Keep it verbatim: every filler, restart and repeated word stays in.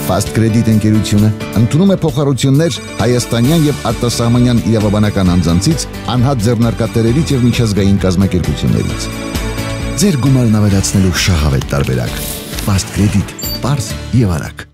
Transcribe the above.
Fast Credit ընկերությունը ընդունում է փոխառություններ հայաստանյան եւ արտասահմանյան իրավաբանական անձանցից, անհատ ձեռնարկատերերից եւ միջազգային կազմակերպություններից։ Ձեր գումարն ավելացնելու շահավետ տարբերակ։ Fast Credit, պարզ եւ արագ։